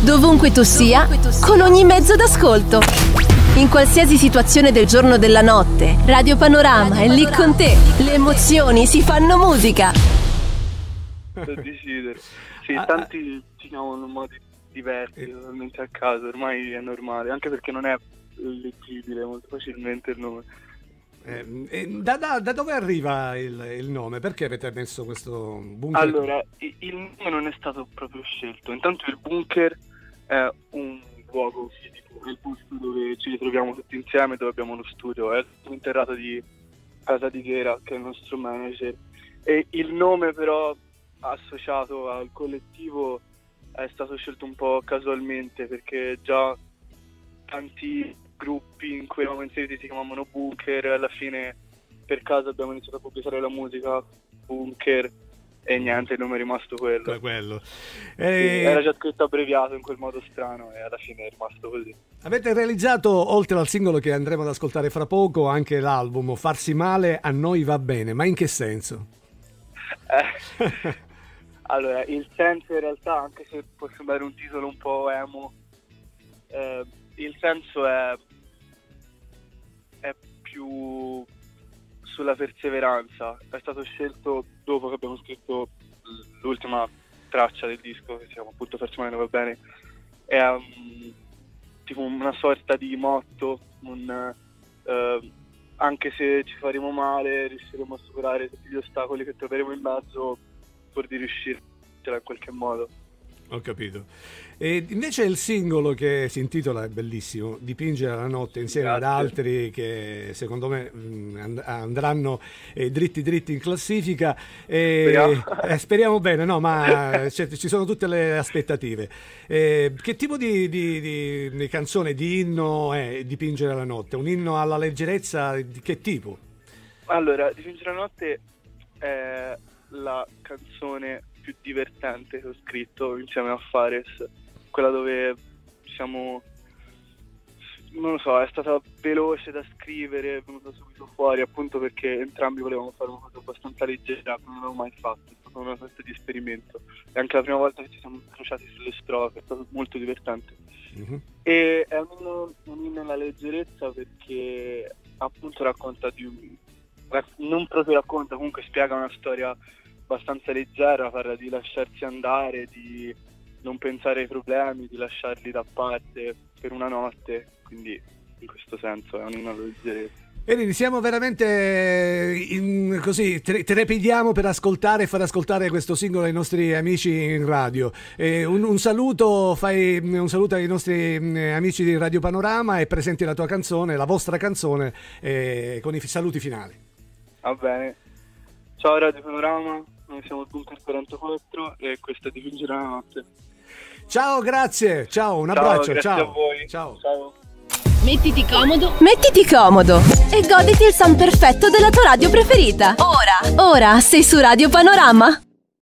dovunque tu sia, con ogni mezzo d'ascolto. In qualsiasi situazione del giorno o della notte, Radio Panorama è lì con te. Le emozioni si fanno musica. Per decidere. Sì, tanti ci chiamano in modi diversi, totalmente a caso, ormai è normale, anche perché non è leggibile molto facilmente il nome. Da dove arriva il nome? Perché avete messo questo bunker? Allora, il nome non è stato proprio scelto. Intanto il bunker è un luogo fisico, è il posto dove ci ritroviamo tutti insieme, dove abbiamo lo studio, è interrato di Casa di Ghera, che è il nostro manager, e il nome però associato al collettivo è stato scelto un po' casualmente, perché già tanti gruppi in cui eravamo inseriti si chiamavano Bunker, alla fine per caso abbiamo iniziato a pubblicare la musica Bunker e niente, il nome è rimasto quello. Era già scritto abbreviato in quel modo strano e alla fine è rimasto così. Avete realizzato, oltre al singolo che andremo ad ascoltare fra poco, anche l'album Farsi male a noi va bene, ma in che senso? Allora, il senso in realtà, anche se può sembrare un titolo un po' emo, il senso è più sulla perseveranza. È stato scelto dopo che abbiamo scritto l'ultima traccia del disco, che si chiama appunto Farsi male non va bene. È tipo una sorta di motto, anche se ci faremo male riusciremo a superare tutti gli ostacoli che troveremo in mezzo pur di riuscircela in qualche modo. Ho capito. E invece il singolo che si intitola, è bellissimo, Dipingere la notte, insieme ad altri che secondo me andranno dritti in classifica. Speriamo bene, no, ma ci sono tutte le aspettative. Che tipo di canzone, di inno è Dipingere la notte? Un inno alla leggerezza di che tipo? Allora, Dipingere la notte è la canzone più divertente che ho scritto insieme a Fares, quella dove siamo, non lo so, è stata veloce da scrivere, è venuta subito fuori appunto perché entrambi volevamo fare una cosa abbastanza leggera, non l'avevo mai fatto, è stata una sorta di esperimento e anche la prima volta che ci siamo incrociati sulle strofe è stato molto divertente. E è un inno alla leggerezza perché appunto racconta non proprio racconta, comunque spiega una storia abbastanza leggera, parla di lasciarsi andare, di non pensare ai problemi, di lasciarli da parte per una notte, quindi in questo senso è un inno alla leggerezza. Quindi siamo veramente così, trepidiamo per ascoltare e far ascoltare questo singolo ai nostri amici in radio. Un saluto, fai un saluto ai nostri amici di Radio Panorama e presenti la tua canzone, la vostra canzone, con i saluti finali. Va bene. Ciao Radio Panorama, noi siamo il Bunker 44 e questa è Dipingere la notte. Ciao, grazie, ciao, un abbraccio, grazie ciao. a voi. Ciao. Mettiti comodo e goditi il sound perfetto della tua radio preferita. Ora sei su Radio Panorama.